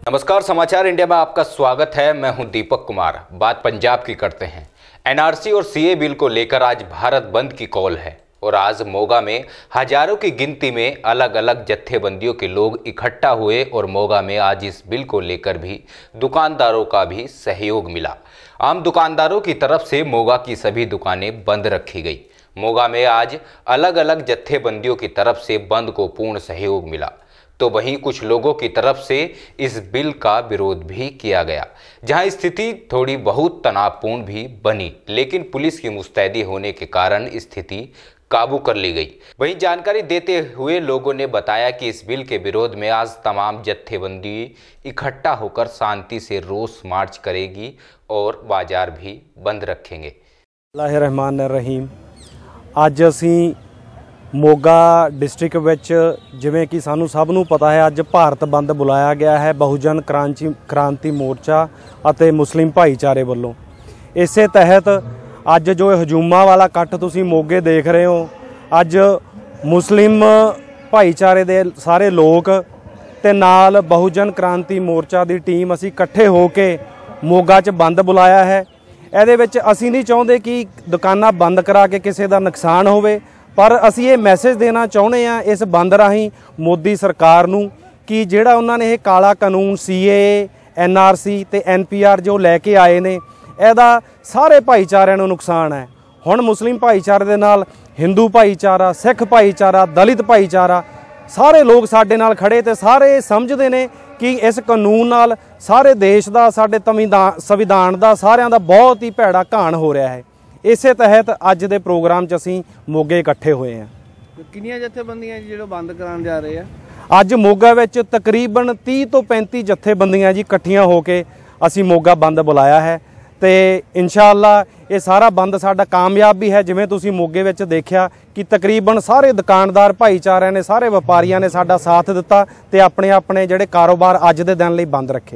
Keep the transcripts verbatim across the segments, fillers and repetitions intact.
नमस्कार, समाचार इंडिया में आपका स्वागत है। मैं हूं दीपक कुमार। बात पंजाब की करते हैं। एनआरसी और सीए बिल को लेकर आज भारत बंद की कॉल है और आज मोगा में हजारों की गिनती में अलग अलग जत्थेबंदियों के लोग इकट्ठा हुए और मोगा में आज इस बिल को लेकर भी दुकानदारों का भी सहयोग मिला। आम दुकानदारों की तरफ से मोगा की सभी दुकानें बंद रखी गई। मोगा में आज अलग अलग जत्थेबंदियों की तरफ से बंद को पूर्ण सहयोग मिला, तो वहीं कुछ लोगों की तरफ से इस बिल का विरोध भी किया गया, जहां स्थिति थोड़ी बहुत तनावपूर्ण भी बनी, लेकिन पुलिस की मुस्तैदी होने के कारण स्थिति काबू कर ली गई। वहीं जानकारी देते हुए लोगों ने बताया कि इस बिल के विरोध में आज तमाम जत्थेबंदी इकट्ठा होकर शांति से रोष मार्च करेगी और बाजार भी बंद रखेंगे। अल्लाह रहमान रहीम। अज असी मोगा डिस्ट्रिक्ट विच जिवें कि सानू सब नूं पता है, अज भारत बंद बुलाया गया है बहुजन क्रांति क्रांति मोर्चा अते मुस्लिम भाईचारे वल्लों। इसे तहत अज जो हजूमा वाला कट्ठ तुसीं मोगे देख रहे हो, अज मुस्लिम भाईचारे दे सारे लोग ते नाल बहुजन क्रांति मोर्चा दी टीम असी इकट्ठे होके मोगा च बंद बुलाया है। ਇਹਦੇ ਵਿੱਚ ਅਸੀਂ नहीं चाहते कि दुकानां बंद करा के किसी का नुकसान होवे, पर असी ये मैसेज देना चाहुंदे आ इस बंद राही मोदी सरकार नूं कि जिहड़ा उन्हां ने यह काला कानून सी ए एन आर सी ते एन पी आर जो लैके आए ने, ਇਹਦਾ सारे भाईचारिਆਂ ਨੂੰ नुकसान है। हुण मुस्लिम भाईचारे दे नाल हिंदू भाईचारा, सिख भाईचारा, दलित भाईचारा सारे लोग साडे नाल खड़े ते सारे समझदे ने कि इस कानून नाल सारे देश का, साडे संविधान संविधान का सारिਆਂ ਦਾ बहुत ही भैड़ा घाण हो रहा है। इसे तहत अज के प्रोग्राम च असीं मोगे इकट्ठे हुए हैं। कितनियां जत्थेबंदियां जो बंद कराने जा रहे हैं? अज मोगा विच तकरीबन तीस तो पैंती जत्थेबंदियां जी इकट्ठियां होके असीं मोगा बंद बुलाया है ते इंशाअल्लाह ये सारा बंद साडा कामयाब भी है। जिवें तुसीं मोगे विच देखिया कि तकरीबन सारे दुकानदार भाईचारे ने, सारे व्यापारियों ने साडा साथ दिता ते अपने अपने जिहड़े कारोबार अज दे दिन लई बंद रखे।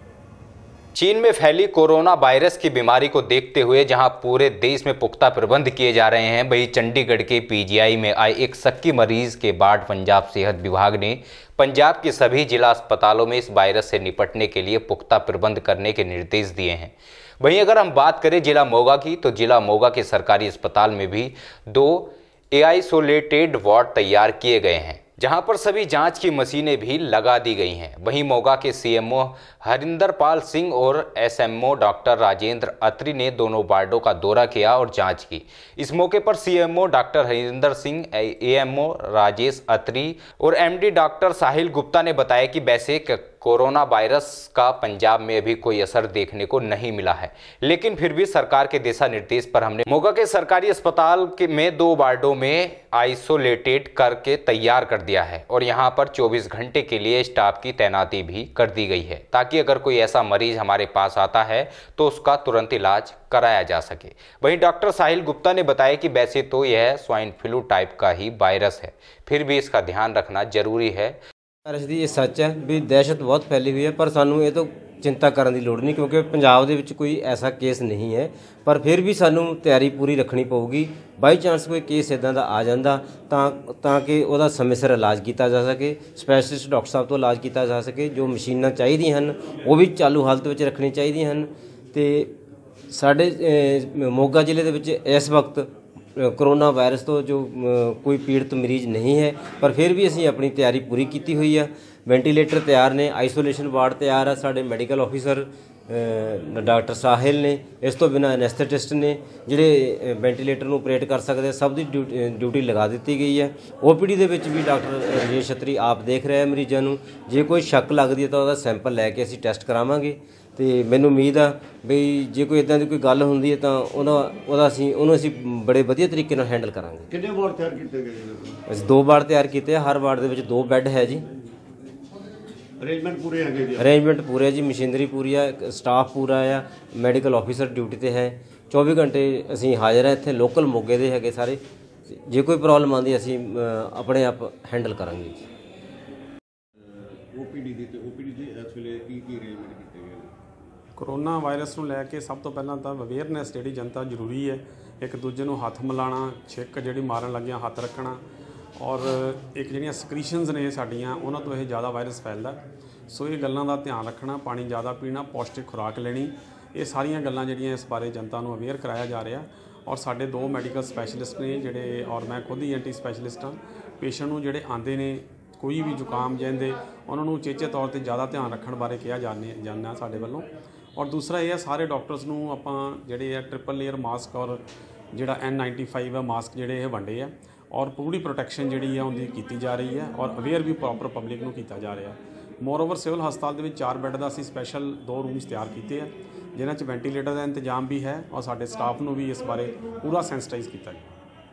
चीन में फैली कोरोना वायरस की बीमारी को देखते हुए जहां पूरे देश में पुख्ता प्रबंध किए जा रहे हैं, वहीं चंडीगढ़ के पी जी आई में आए एक शक्की मरीज के बाद पंजाब सेहत विभाग ने पंजाब के सभी जिला अस्पतालों में इस वायरस से निपटने के लिए पुख्ता प्रबंध करने के निर्देश दिए हैं। वहीं अगर हम बात करें जिला मोगा की, तो जिला मोगा के सरकारी अस्पताल में भी दो आइसोलेटेड वार्ड तैयार किए गए हैं, जहां पर सभी जांच की मशीनें भी लगा दी गई हैं। वहीं मोगा के C M O Harinder Pal Singh और S M O doctor Rajendra Atri ने दोनों वार्डों का दौरा किया और जांच की। इस मौके पर C M O doctor Harinder Singh, A M O Rajesh Atri और M D doctor Sahil Gupta ने बताया कि वैसे कोरोना वायरस का पंजाब में अभी कोई असर देखने को नहीं मिला है, लेकिन फिर भी सरकार के दिशा निर्देश पर हमने मोगा के सरकारी अस्पताल के में दो वार्डों में आइसोलेटेड करके तैयार कर दिया है और यहां पर चौबीस घंटे के लिए स्टाफ की तैनाती भी कर दी गई है, ताकि अगर कोई ऐसा मरीज हमारे पास आता है तो उसका तुरंत इलाज कराया जा सके। वहीं डॉक्टर साहिल गुप्ता ने बताया कि वैसे तो यह स्वाइन फ्लू टाइप का ही वायरस है, फिर भी इसका ध्यान रखना जरूरी है। वायरस की ये सच है भी दहशत बहुत फैली हुई है, पर सानू ये तो चिंता करने की लोड़ नहीं, क्योंकि पंजाब दे विच कोई ऐसा केस नहीं है, पर फिर भी सानू तैयारी पूरी रखनी पऊगी। बाई चांस कोई केस इदां दा आ जांदा तां कि उहदा समय सिर इलाज किया जा सके, स्पैशलिस्ट डॉक्टर साहब तो इलाज किया जा सके, जो मशीनां चाहीदियां हन वो भी चालू हालत विच रखनी चाहीदियां हन। ते साडे मोगा जिले दे विच इस वक्त कोरोना वायरस तो जो कोई पीड़ित मरीज नहीं है, पर फिर भी असी अपनी तैयारी पूरी की हुई है। वेंटीलेटर तैयार ने, आइसोलेशन वार्ड तैयार है, साढ़े मैडिकल ऑफिसर डॉक्टर साहिल ने, इस तो बिना एनेस्थेटिस्ट ने जिहड़े वेंटीलेटर नूं ऑपरेट कर सकते, सब दी ड्यूटी लगा दी गई है। ओ पी डी दे विच भी डॉक्टर राजेश छत्री आप देख रहे हैं मरीजों नूं, जे कोई शक लगदी है तो उहदा सैंपल लैके असीं टैसट करावांगे। तो मैनूं उम्मीद आ भी जे कोई इदां दी कोई गल हुंदी है तो उहदा असीं उहनूं असीं बड़े वधिया तरीके नाल हैंडल करांगे। कितने वार्ड तैयार कीते गए? असीं दो वार्ड तैयार कीते, हर वार्ड दे विच दो बैड है जी। अरेंजमेंट पूरे है जी? अरेंजमेंट पूरे जी, मशीनरी पूरी है, स्टाफ पूरा है, मैडिकल ऑफिसर ड्यूटी ते है, चौबी घंटे असीं हाज़र है। इत्थे लोकल मोगे दे हैगे सारे, जे कोई प्रॉब्लम आती असीं अपने आप हैंडल करांगे। ओपीडी दी ते ओपीडी दी इस वेले की की अरेंजमेंट कीते गए? कोरोना वायरस नूं लैके सब तो पहलां तां अवेयरनैस जिहड़ी जनता जरूरी है। एक दूजे नूं हत्थ मिलाना, छिक जिहड़ी मारन लग्गियां हत्थ रखना, ਔਰ ਇੱਕ ਜਿਹੜੀਆਂ ਸਕ੍ਰੀਸ਼ਨਸ ਨੇ ਸਾਡੀਆਂ ਉਹਨਾਂ ਤੋਂ ਇਹ ਜ਼ਿਆਦਾ ਵਾਇਰਸ ਫੈਲਦਾ। ਸੋ ਇਹ ਗੱਲਾਂ ਦਾ ਧਿਆਨ ਰੱਖਣਾ, ਪਾਣੀ ਜ਼ਿਆਦਾ ਪੀਣਾ, ਪੌਸ਼ਟਿਕ ਖੁਰਾਕ ਲੈਣੀ, ਇਹ ਸਾਰੀਆਂ ਗੱਲਾਂ ਜਿਹੜੀਆਂ ਇਸ ਬਾਰੇ ਜਨਤਾ ਨੂੰ ਅਵੇਅਰ ਕਰਾਇਆ ਜਾ ਰਿਹਾ। ਔਰ ਸਾਡੇ ਦੋ ਮੈਡੀਕਲ ਸਪੈਸ਼ਲਿਸਟ ਨੇ ਜਿਹੜੇ, ਔਰ ਮੈਂ ਖੁਦ ਹੀ ਐਂਟੀ ਸਪੈਸ਼ਲਿਸਟ ਹਾਂ। ਪੇਸ਼ੈਂਟ ਨੂੰ ਜਿਹੜੇ ਆਉਂਦੇ ਨੇ ਕੋਈ ਵੀ ਜ਼ੁਕਾਮ ਜਾਂਦੇ ਉਹਨਾਂ ਨੂੰ ਉਚੇਚੇ ਤੌਰ ਤੇ ਜ਼ਿਆਦਾ ਧਿਆਨ ਰੱਖਣ ਬਾਰੇ ਕਿਹਾ ਜਾਂਦੇ ਜਾਂਦਾ ਸਾਡੇ ਵੱਲੋਂ। ਔਰ ਦੂਸਰਾ ਇਹ ਹੈ ਸਾਰੇ ਡਾਕਟਰਸ ਨੂੰ ਆਪਾਂ ਜਿਹੜੇ ਆ ਟ੍ਰਿਪਲ ਲੇਅਰ ਮਾਸਕ ਔਰ ਜਿਹੜਾ ਐਨ ਨਾਈਨਟੀ ਫਾਈਵ ਆ ਮਾਸਕ ਜਿਹੜੇ ਇਹ ਵੰਡੇ ਆ ਔਰ ਪੂਰੀ ਪ੍ਰੋਟੈਕਸ਼ਨ ਜਿਹੜੀ ਆ ਉਹਦੀ ਕੀਤੀ ਜਾ ਰਹੀ ਹੈ ਔਰ ਅਵੇਅਰ ਵੀ ਪ੍ਰੋਪਰ ਪਬਲਿਕ ਨੂੰ ਕੀਤਾ ਜਾ ਰਿਹਾ। ਮੋਰਓਵਰ ਸਿਵਲ ਹਸਪਤਾਲ ਦੇ ਵਿੱਚ ਚਾਰ ਬੈੱਡ ਦਾ ਅਸੀਂ ਸਪੈਸ਼ਲ ਦੋ ਰੂਮਸ ਤਿਆਰ ਕੀਤੇ ਆ ਜਿਨ੍ਹਾਂ 'ਚ ਵੈਂਟੀਲੇਟਰ ਦਾ ਇੰਤਜ਼ਾਮ ਵੀ ਹੈ ਔਰ ਸਾਡੇ ਸਟਾਫ ਨੂੰ ਵੀ ਇਸ ਬਾਰੇ ਪੂਰਾ ਸੈਂਸਿਟਾਈਜ਼ ਕੀਤਾ ਗਿਆ।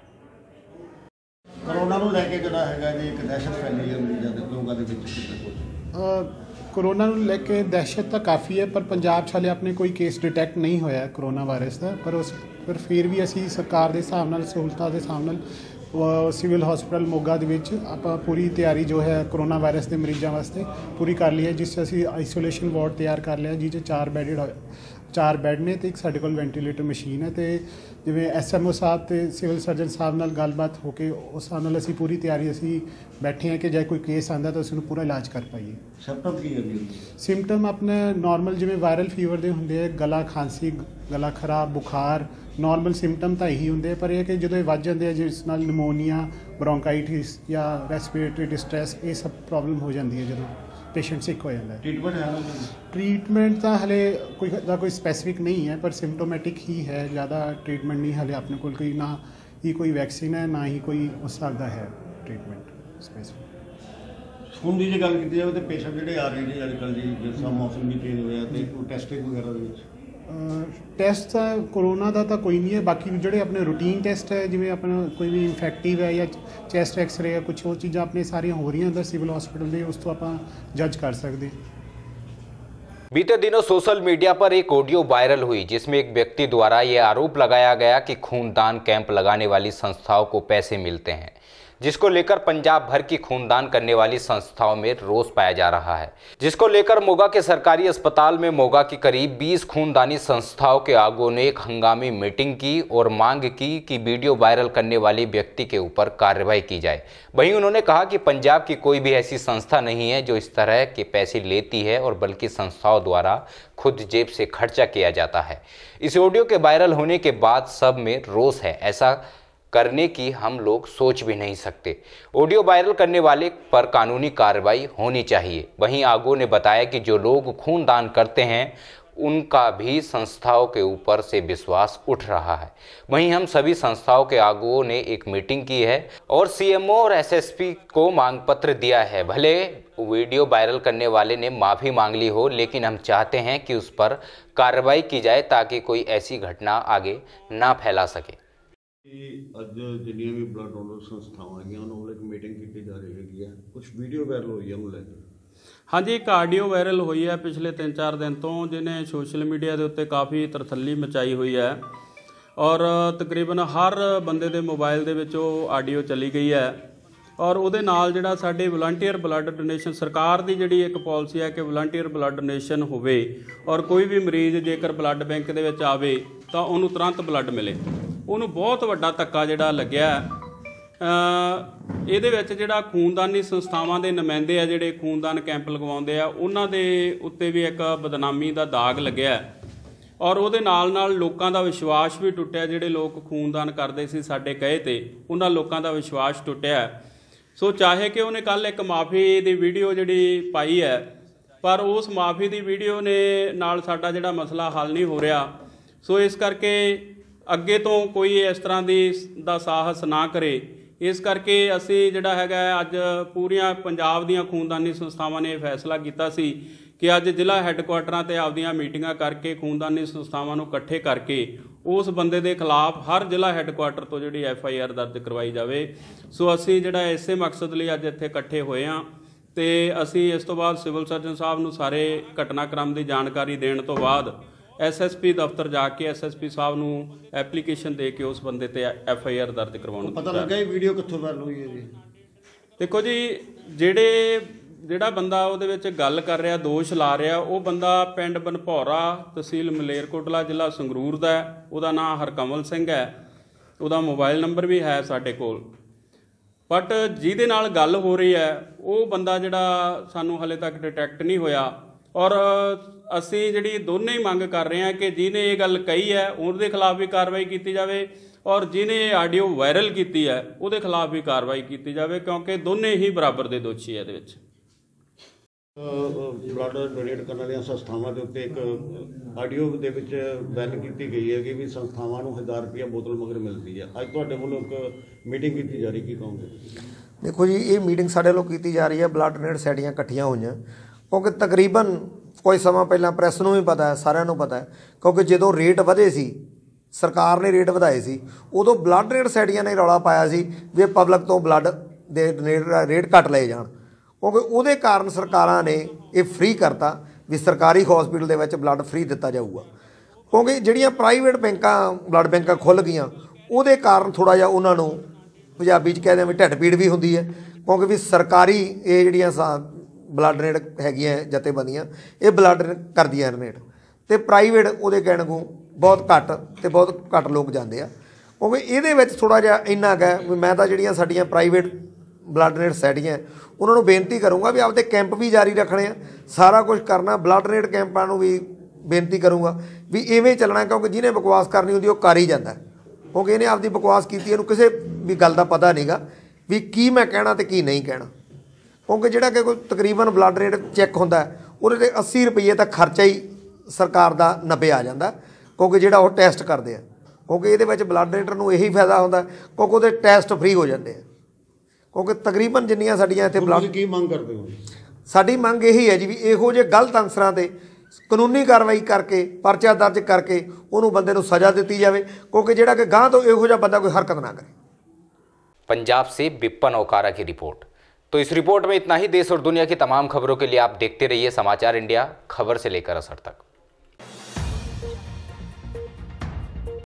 ਕਰੋਨਾ ਨੂੰ ਲੈ ਕੇ ਜਿਹੜਾ ਹੈਗਾ ਜੀ ਇੱਕ ਦਹਿਸ਼ਤ ਫੈਲੀ ਹੈ ਮਰੀਜ਼ਾਂ ਦੇ ਲੋਕਾਂ ਦੇ ਵਿੱਚ ਕਿਤੇ ਕੁਝ ਕਰੋਨਾ ਨੂੰ ਲੈ ਕੇ ਦਹਿਸ਼ਤ ਤਾਂ ਕਾਫੀ ਹੈ, ਪਰ ਪੰਜਾਬ 'ਚ ਹਾਲੇ ਆਪਣੇ ਕੋਈ ਕੇਸ ਡਿਟੈਕਟ ਨਹੀਂ ਹੋਇਆ ਕਰੋਨਾ ਵਾਇਰਸ ਦਾ। ਪਰ ਉਸ ਪਰ ਫਿਰ ਵੀ ਅਸੀਂ ਸਰਕਾਰ ਦੇ ਹਿਸਾਬ ਨਾਲ, ਸਹੂਲਤਾਂ ਦੇ ਹਿਸਾਬ ਨਾਲ ਸਿਵਲ ਹਸਪਤਾਲ ਮੋਗਾ ਦੇ ਵਿੱਚ ਆਪਾਂ ਪੂਰੀ ਤਿਆਰੀ ਜੋ ਹੈ ਕਰੋਨਾ ਵਾਇਰਸ ਦੇ ਮਰੀਜ਼ਾਂ ਵਾਸਤੇ ਪੂਰੀ ਕਰ ਲਈ ਹੈ, ਜਿਸ 'ਚ ਅਸੀਂ ਆਈਸੋਲੇਸ਼ਨ ਵਾਰਡ ਤਿਆਰ ਕਰ ਲਿਆ ਜਿਸ 'ਚ ਚਾਰ ਬੈੱਡ ਚਾਰ ਬੈੱਡ ਨੇ ਅਤੇ ਇੱਕ ਸਾਡੇ ਕੋਲ ਵੈਂਟੀਲੇਟਰ ਮਸ਼ੀਨ ਹੈ। ਅਤੇ ਜਿਵੇਂ ਐਸ ਐਮ ਓ ਸਾਹਿਬ ਅਤੇ ਸਿਵਲ ਸਰਜਨ ਸਾਹਿਬ ਨਾਲ ਗੱਲਬਾਤ ਹੋ ਕੇ ਉਸ ਹਿਸਾਬ ਨਾਲ ਅਸੀਂ ਪੂਰੀ ਤਿਆਰੀ ਅਸੀਂ ਬੈਠੇ ਹਾਂ ਕਿ ਜੇ ਕੋਈ ਕੇਸ ਆਉਂਦਾ ਤਾਂ ਅਸੀਂ ਉਹਨੂੰ ਪੂਰਾ ਇਲਾਜ ਕਰ ਪਾਈਏ। ਸਿੰਪਟਮ ਕੀ ਹੈ? ਸਿੰਪਟਮ ਆਪਣੇ ਨਾਰਮਲ ਜਿਵੇਂ ਵਾਇਰਲ ਫੀਵਰ ਦੇ ਹੁੰਦੇ ਆ, ਗਲਾ ਖਾਂਸੀ, ਗਲਾ ਖਰਾਬ, ਬੁਖਾਰ, ਨਾਰਮਲ ਸਿੰਪਟਮ ਤਾਂ ਇਹੀ ਹੁੰਦੇ, ਪਰ ਇਹ ਕਿ ਜਦੋਂ ਇਹ ਵੱਧ ਜਾਂਦੇ ਆ ਜਿਸ ਨਾਲ ਨਿਮੋਨੀਆ, ਬ੍ਰੋਂਕਾਈਟਿਸ ਜਾਂ ਰੈਸਪੀਰੇਟਰੀ ਡਿਸਟ੍ਰੈਸ ਇਹ ਸਭ ਪ੍ਰੋਬਲਮ ਹੋ ਜਾਂਦੀ ਹੈ ਜਦੋਂ ਪੇਸ਼ੈਂਟ ਸਿੱਕ ਹੋ ਜਾਂਦਾ ਹੈ। ਟ੍ਰੀਟਮੈਂਟ ਹੈ? ਟ੍ਰੀਟਮੈਂਟ ਤਾਂ ਹਲੇ ਕੋਈ ਦਾ ਕੋਈ ਸਪੈਸੀਫਿਕ ਨਹੀਂ ਹੈ, ਪਰ ਸਿੰਪਟੋਮੈਟਿਕ ਹੀ ਹੈ, ਜ਼ਿਆਦਾ ਟ੍ਰੀਟਮੈਂਟ ਨਹੀਂ ਹਲੇ ਆਪਣੇ ਕੋਲ ਕੋਈ, ਨਾ ਹੀ ਕੋਈ ਵੈਕਸੀਨ ਹੈ ਨਾ ਹੀ ਕੋਈ ਉਸ ਹਿਸਾਬ ਦਾ ਹੈ ਟ੍ਰੀਟਮੈਂਟ ਸਪੈਸੀਫਿਕ। ਹੁਣ ਦੀ ਜੇ ਗੱਲ ਕੀਤੀ ਜਾਵੇ ਤਾਂ ਪੇਸ਼ੈਂਟ ਜਿਹੜੇ ਆ ਰਹੇ ਨੇ ਅੱਜ ਕੱਲ੍ਹ ਜੀ ਜਿਸ ਤਰ੍ਹਾਂ ਮੌਸਮ ਵੀ ਚੇਂਜ ਹੋਇਆ ਅਤੇ ਟੈਸਟਿੰਗ ਵਗੈਰਾ ਦੇ ਵਿੱਚ ਟੈਸਟ ਤਾਂ ਕਰੋਨਾ ਦਾ ਤਾਂ ਕੋਈ ਨਹੀਂ ਹੈ, ਬਾਕੀ ਜਿਹੜੇ ਆਪਣੇ ਰੂਟੀਨ ਟੈਸਟ ਹੈ ਜਿਵੇਂ ਆਪਣਾ ਕੋਈ ਵੀ ਇਨਫੈਕਟਿਵ ਹੈ ਜਾਂ ਚੈਸਟ ਐਕਸਰੇ ਹੈ, ਕੁਛ ਉਹ ਚੀਜ਼ਾਂ ਆਪਣੇ ਸਾਰੀਆਂ ਹੋ ਰਹੀਆਂ ਅੰਦਰ ਸਿਵਲ हॉस्पिटल ਦੇ, ਉਸ ਤੋਂ ਆਪਾਂ जज कर सकते हैं। बीते दिनों सोशल मीडिया पर एक ऑडियो वायरल हुई जिसमें एक व्यक्ति द्वारा ये आरोप लगाया गया कि खूनदान कैंप लगाने वाली संस्थाओं को पैसे मिलते हैं, जिसको लेकर पंजाब भर की खूनदान करने वाली संस्थाओं में रोष पाया जा रहा है। जिसको लेकर मोगा के सरकारी अस्पताल में मोगा की करीब बीस खूनदानी संस्थाओं के आगुओं ने एक हंगामी मीटिंग की और मांग की कि वीडियो वायरल करने वाले व्यक्ति के ऊपर कार्रवाई की जाए। वहीं उन्होंने कहा कि पंजाब की कोई भी ऐसी संस्था नहीं है जो इस तरह के पैसे लेती है और बल्कि संस्थाओं द्वारा खुद जेब से खर्चा किया जाता है। इस ऑडियो के वायरल होने के बाद सब में रोष है, ऐसा करने की हम लोग सोच भी नहीं सकते। ऑडियो वायरल करने वाले पर कानूनी कार्रवाई होनी चाहिए। वहीं आगो ने बताया कि जो लोग खून दान करते हैं उनका भी संस्थाओं के ऊपर से विश्वास उठ रहा है। वहीं हम सभी संस्थाओं के आगुओं ने एक मीटिंग की है और सीएमओ और एसएसपी को मांग पत्र दिया है। भले वीडियो वायरल करने वाले ने माफ़ी मांग ली हो, लेकिन हम चाहते हैं कि उस पर कार्रवाई की जाए ताकि कोई ऐसी घटना आगे ना फैला सके। ਅੱਜ ਜਿੰਨੀਆਂ ਵੀ ਬਲੱਡ ਡੋਨਰ ਸੰਸਥਾਵਾਂ ਹੈਗੀਆਂ ਉਹਨਾਂ ਵੱਲੋਂ ਇੱਕ ਮੀਟਿੰਗ ਕੀਤੀ ਜਾ ਰਹੀ ਹੈਗੀ ਹੈ, ਕੁਝ ਵੀਡੀਓ ਵਾਇਰਲ ਹੋਈ ਹੈ ਉਹਨੂੰ ਲੈ ਕੇ। ਹਾਂਜੀ, ਇੱਕ ਆਡੀਓ ਵਾਇਰਲ ਹੋਈ ਹੈ ਪਿਛਲੇ ਤਿੰਨ ਚਾਰ ਦਿਨ ਤੋਂ, ਜਿਹਨੇ ਸੋਸ਼ਲ ਮੀਡੀਆ ਦੇ ਉੱਤੇ ਕਾਫੀ ਤਰਥੱਲੀ ਮਚਾਈ ਹੋਈ ਹੈ ਔਰ ਤਕਰੀਬਨ ਹਰ ਬੰਦੇ ਦੇ ਮੋਬਾਈਲ ਦੇ ਵਿੱਚ ਉਹ ਆਡੀਓ ਚਲੀ ਗਈ ਹੈ। ਔਰ ਉਹਦੇ ਨਾਲ ਜਿਹੜਾ ਸਾਡੇ ਵਲੰਟੀਅਰ ਬਲੱਡ ਡੋਨੇਸ਼ਨ, ਸਰਕਾਰ ਦੀ ਜਿਹੜੀ ਇੱਕ ਪਾਲਿਸੀ ਹੈ ਕਿ ਵਲੰਟੀਅਰ ਬਲੱਡ ਡੋਨੇਸ਼ਨ ਹੋਵੇ ਔਰ ਕੋਈ ਵੀ ਮਰੀਜ਼ ਜੇਕਰ ਬਲੱਡ ਬੈਂਕ ਦੇ ਵਿੱਚ ਆਵੇ ਤਾਂ ਉਹਨੂੰ ਤੁਰੰਤ ਬਲੱਡ ਮਿਲੇ, ਉਹਨੂੰ ਬਹੁਤ ਵੱਡਾ ਧੱਕਾ ਜਿਹੜਾ ਲੱਗਿਆ। ਇਹਦੇ ਵਿੱਚ ਜਿਹੜਾ ਖੂਨਦਾਨੀ ਸੰਸਥਾਵਾਂ ਦੇ ਨੁਮਾਇੰਦੇ ਆ ਜਿਹੜੇ ਖੂਨਦਾਨ ਕੈਂਪ ਲਗਵਾਉਂਦੇ ਆ ਉਹਨਾਂ ਦੇ ਉੱਤੇ ਵੀ ਇੱਕ ਬਦਨਾਮੀ ਦਾ ਦਾਗ ਲੱਗਿਆ ਔਰ ਉਹਦੇ ਨਾਲ ਨਾਲ ਲੋਕਾਂ ਦਾ ਵਿਸ਼ਵਾਸ ਵੀ ਟੁੱਟਿਆ। ਜਿਹੜੇ ਲੋਕ ਖੂਨਦਾਨ ਕਰਦੇ ਸੀ ਸਾਡੇ ਕਹੇ ਤੇ ਉਹਨਾਂ ਲੋਕਾਂ ਦਾ ਵਿਸ਼ਵਾਸ ਟੁੱਟਿਆ। ਸੋ ਚਾਹੇ ਕਿ ਉਹਨੇ ਕੱਲ੍ਹ ਇੱਕ ਮਾਫੀ ਦੀ ਵੀਡੀਓ ਜਿਹੜੀ ਪਾਈ ਹੈ, ਪਰ ਉਸ ਮਾਫੀ ਦੀ ਵੀਡੀਓ ਨੇ ਨਾਲ ਸਾਡਾ ਜਿਹੜਾ ਮਸਲਾ ਹੱਲ ਨਹੀਂ ਹੋ ਰਿਹਾ। ਸੋ ਇਸ ਕਰਕੇ ਅੱਗੇ ਤੋਂ ਕੋਈ ਇਸ ਤਰ੍ਹਾਂ ਦੀ ਦਾ ਸਾਹਸ ਨਾ ਕਰੇ। ਇਸ ਕਰਕੇ ਅਸੀਂ ਜਿਹੜਾ ਹੈਗਾ ਅੱਜ ਪੂਰੀਆਂ ਪੰਜਾਬ ਦੀਆਂ ਖੂਨਦਾਨੀ ਸੰਸਥਾਵਾਂ ਨੇ ਫੈਸਲਾ ਕੀਤਾ ਸੀ ਕਿ ਅੱਜ ਜ਼ਿਲ੍ਹਾ ਹੈੱਡਕੁਆਟਰਾਂ 'ਤੇ ਆਪਦੀਆਂ ਮੀਟਿੰਗਾਂ ਕਰਕੇ ਖੂਨਦਾਨੀ ਸੰਸਥਾਵਾਂ ਨੂੰ ਇਕੱਠੇ ਕਰਕੇ ਉਸ ਬੰਦੇ ਦੇ ਖਿਲਾਫ ਹਰ ਜ਼ਿਲ੍ਹਾ ਹੈੱਡਕੁਆਟਰ ਤੋਂ ਜਿਹੜੀ ਐਫ ਆਈ ਆਰ ਦਰਜ ਕਰਵਾਈ ਜਾਵੇ। ਸੋ ਅਸੀਂ ਜਿਹੜਾ ਇਸੇ ਮਕਸਦ ਲਈ ਅੱਜ ਇੱਥੇ ਇਕੱਠੇ ਹੋਏ ਹਾਂ ਅਤੇ ਅਸੀਂ ਇਸ ਤੋਂ ਬਾਅਦ ਸਿਵਲ ਸਰਜਨ ਸਾਹਿਬ ਨੂੰ ਸਾਰੇ ਘਟਨਾਕ੍ਰਮ ਦੀ ਜਾਣਕਾਰੀ ਦੇਣ ਤੋਂ ਬਾਅਦ ਐਸ ਐਸ ਪੀ ਦਫ਼ਤਰ ਜਾ ਕੇ ਐਸ ਐਸ ਪੀ ਸਾਹਿਬ ਨੂੰ ਐਪਲੀਕੇਸ਼ਨ ਦੇ ਕੇ ਉਸ ਬੰਦੇ ਤੇ ਐਫ ਆਈ ਆਰ ਦਰਜ ਕਰਵਾਉਣ ਨੂੰ ਪਤਾ ਲੱਗਾ ਇਹ ਵੀਡੀਓ ਕਿੱਥੋਂ ਵਾਇਰਲ ਹੋਈ ਹੈ ਜੀ? ਦੇਖੋ ਜੀ, ਜਿਹੜੇ ਜਿਹੜਾ ਬੰਦਾ ਉਹਦੇ ਵਿੱਚ ਗੱਲ ਕਰ ਰਿਹਾ, ਦੋਸ਼ ਲਾ ਰਿਹਾ, ਉਹ ਬੰਦਾ ਪਿੰਡ ਬਨਭੌਰਾ, ਤਹਿਸੀਲ ਮਲੇਰਕੋਟਲਾ, ਜ਼ਿਲ੍ਹਾ ਸੰਗਰੂਰ ਦਾ ਹੈ। ਉਹਦਾ ਨਾਂ ਹਰਕਮਲ ਸਿੰਘ ਹੈ। ਉਹਦਾ ਮੋਬਾਈਲ ਨੰਬਰ ਵੀ ਹੈ ਸਾਡੇ ਕੋਲ। ਬਟ ਜਿਹਦੇ ਨਾਲ ਗੱਲ ਹੋ ਰਹੀ ਹੈ ਉਹ ਬੰਦਾ ਜਿਹੜਾ ਸਾਨੂੰ ਹਲੇ ਤੱਕ ਡਿਟੈਕਟ ਨਹੀਂ ਹੋਇਆ। ਔਰ ਅਸੀਂ ਜਿਹੜੀ ਦੋਨੇ ਹੀ ਮੰਗ ਕਰ ਰਹੇ ਹਾਂ ਕਿ ਜਿਹਨੇ ਇਹ ਗੱਲ ਕਹੀ ਹੈ ਉਹਦੇ ਖਿਲਾਫ ਵੀ ਕਾਰਵਾਈ ਕੀਤੀ ਜਾਵੇ ਔਰ ਜਿਹਨੇ ਇਹ ਆਡੀਓ ਵਾਇਰਲ ਕੀਤੀ ਹੈ ਉਹਦੇ ਖਿਲਾਫ ਵੀ ਕਾਰਵਾਈ ਕੀਤੀ ਜਾਵੇ, ਕਿਉਂਕਿ ਦੋਨੇ ਹੀ ਬਰਾਬਰ ਦੇ ਦੋਸ਼ੀ ਹੈ ਇਹਦੇ ਵਿੱਚ। ਬਲੱਡ ਡੋਨੇਟ ਕਰਨ ਵਾਲੀਆਂ ਸੰਸਥਾਵਾਂ ਦੇ ਉੱਤੇ ਇੱਕ ਆਡੀਓ ਦੇ ਵਿੱਚ ਬੈਨ ਕੀਤੀ ਗਈ ਹੈ ਕਿ ਵੀ ਸੰਸਥਾਵਾਂ ਨੂੰ ਹਜ਼ਾਰ ਰੁਪਇਆ ਬੋਤਲ ਮਗਰ ਮਿਲਦੀ ਹੈ। ਅੱਜ ਤੁਹਾਡੇ ਵੱਲੋਂ ਇੱਕ ਮੀਟਿੰਗ ਕੀਤੀ ਜਾ ਰਹੀ, ਕੀ ਕਹੋਗੇ? ਦੇਖੋ ਜੀ, ਇਹ ਮੀਟਿੰਗ ਸਾਡੇ ਵੱਲੋਂ ਕੀਤੀ ਜਾ ਰਹੀ ਹੈ। ਬਲੱਡ ਡੋਨੇਟ ਸੋਸਾਇਟੀਆਂ ਇਕੱਠੀਆਂ ਹੋਈਆਂ ਕਿਉਂਕਿ ਤਕਰੀਬਨ ਕੋਈ ਸਮਾਂ ਪਹਿਲਾਂ ਪ੍ਰੈਸ ਨੂੰ ਵੀ ਪਤਾ ਹੈ, ਸਾਰਿਆਂ ਨੂੰ ਪਤਾ ਹੈ, ਕਿਉਂਕਿ ਜਦੋਂ ਰੇਟ ਵਧੇ ਸੀ, ਸਰਕਾਰ ਨੇ ਰੇਟ ਵਧਾਏ ਸੀ, ਉਦੋਂ ਬਲੱਡ ਡੋਨੇਟ ਸੋਸਾਇਟੀਆਂ ਨੇ ਰੌਲਾ ਪਾਇਆ ਸੀ ਵੀ ਪਬਲਿਕ ਤੋਂ ਬਲੱਡ ਦੇ ਡੋਨੇਟ ਰੇਟ ਘੱਟ ਲਏ ਜਾਣ, ਕਿਉਂਕਿ ਉਹਦੇ ਕਾਰਨ ਸਰਕਾਰਾਂ ਨੇ ਇਹ ਫ੍ਰੀ ਕਰਤਾ ਵੀ ਸਰਕਾਰੀ ਹਸਪੀਟਲ ਦੇ ਵਿੱਚ ਬਲੱਡ ਫ੍ਰੀ ਦਿੱਤਾ ਜਾਊਗਾ। ਕਿਉਂਕਿ ਜਿਹੜੀਆਂ ਪ੍ਰਾਈਵੇਟ ਬੈਂਕਾਂ ਬਲੱਡ ਬੈਂਕਾਂ ਖੁੱਲ੍ਹ ਗਈਆਂ, ਉਹਦੇ ਕਾਰਨ ਥੋੜ੍ਹਾ ਜਿਹਾ ਉਹਨਾਂ ਨੂੰ ਪੰਜਾਬੀ 'ਚ ਕਹਿੰਦੇ ਵੀ ਢਿੱਡ ਪੀੜ ਵੀ ਹੁੰਦੀ ਹੈ, ਕਿਉਂਕਿ ਵੀ ਸਰਕਾਰੀ ਇਹ ਜਿਹੜੀਆਂ ਸਾ ਬਲੱਡ ਡੋਨੇਟ ਹੈਗੀਆਂ ਜਥੇਬੰਦੀਆਂ, ਇਹ ਬਲੱਡ ਕਰਦੀਆਂ ਡੋਨੇਟ, ਅਤੇ ਪ੍ਰਾਈਵੇਟ ਉਹਦੇ ਕਹਿਣ ਨੂੰ ਬਹੁਤ ਘੱਟ ਅਤੇ ਬਹੁਤ ਘੱਟ ਲੋਕ ਜਾਂਦੇ ਆ। ਕਿਉਂਕਿ ਇਹਦੇ ਵਿੱਚ ਥੋੜ੍ਹਾ ਜਿਹਾ ਇੰਨਾ ਕੁ ਹੈ ਵੀ ਮੈਂ ਤਾਂ ਜਿਹੜੀਆਂ ਸਾਡੀਆਂ ਪ੍ਰਾਈਵੇਟ ਬਲੱਡ ਡੋਨੇਟ ਸੋਸਾਇਟੀਆਂ ਉਹਨਾਂ ਨੂੰ ਬੇਨਤੀ ਕਰੂੰਗਾ ਵੀ ਆਪਦੇ ਕੈਂਪ ਵੀ ਜਾਰੀ ਰੱਖਣੇ ਆ, ਸਾਰਾ ਕੁਝ ਕਰਨਾ। ਬਲੱਡ ਡੋਨੇਟ ਕੈਂਪਾਂ ਨੂੰ ਵੀ ਬੇਨਤੀ ਕਰੂੰਗਾ ਵੀ ਇਵੇਂ ਚੱਲਣਾ, ਕਿਉਂਕਿ ਜਿਹਨੇ ਬਕਵਾਸ ਕਰਨੀ ਹੁੰਦੀ ਉਹ ਕਰ ਹੀ ਜਾਂਦਾ, ਕਿਉਂਕਿ ਇਹਨੇ ਆਪਦੀ ਬਕਵਾਸ ਕੀਤੀ, ਇਹਨੂੰ ਕਿਸੇ ਵੀ ਗੱਲ ਦਾ ਪਤਾ ਨਹੀਂਗਾ ਵੀ ਕੀ ਮੈਂ ਕਹਿਣਾ ਅਤੇ ਕੀ ਨਹੀਂ ਕਹਿਣਾ। ਕਿਉਂਕਿ ਜਿਹੜਾ ਕਿ ਕੋਈ ਤਕਰੀਬਨ ਬਲੱਡ ਡੋਨੇਟ ਚੈੱਕ ਹੁੰਦਾ ਉਹਦੇ 'ਤੇ ਅੱਸੀ ਰੁਪਈਏ ਤੱਕ ਖਰਚਾ ਹੀ ਸਰਕਾਰ ਦਾ ਨੱਬੇ ਆ ਜਾਂਦਾ, ਕਿਉਂਕਿ ਜਿਹੜਾ ਉਹ ਟੈਸਟ ਕਰਦੇ ਆ, ਕਿਉਂਕਿ ਇਹਦੇ ਵਿੱਚ ਬਲੱਡ ਡੋਨੇਟਰ ਨੂੰ ਇਹੀ ਫਾਇਦਾ ਹੁੰਦਾ ਕਿਉਂਕਿ ਉਹਦੇ ਟੈਸਟ ਫ੍ਰੀ ਹੋ ਜਾਂਦੇ ਆ। ਕਿਉਂਕਿ ਤਕਰੀਬਨ ਜਿੰਨੀਆਂ ਸਾਡੀਆਂ ਇੱਥੇ ਬਲੱਡ, ਕੀ ਮੰਗ ਕਰਦੇ ਹੋ? ਸਾਡੀ ਮੰਗ ਇਹੀ ਹੈ ਜੀ ਵੀ ਇਹੋ ਜਿਹੇ ਗਲਤ ਅਨਸਰਾਂ 'ਤੇ ਕਾਨੂੰਨੀ ਕਾਰਵਾਈ ਕਰਕੇ ਪਰਚਾ ਦਰਜ ਕਰਕੇ ਉਹਨੂੰ ਬੰਦੇ ਨੂੰ ਸਜ਼ਾ ਦਿੱਤੀ ਜਾਵੇ, ਕਿਉਂਕਿ ਜਿਹੜਾ ਕਿ ਗਾਂਹ ਤੋਂ ਇਹੋ ਜਿਹਾ ਬੰਦਾ ਕੋਈ हरकत ना करे। पंजाब से विपिन ओकारा की रिपोर्ट। तो इस रिपोर्ट में इतना ही। देश और दुनिया की तमाम खबरों के लिए आप देखते रहिए समाचार इंडिया, खबर से लेकर असर तक।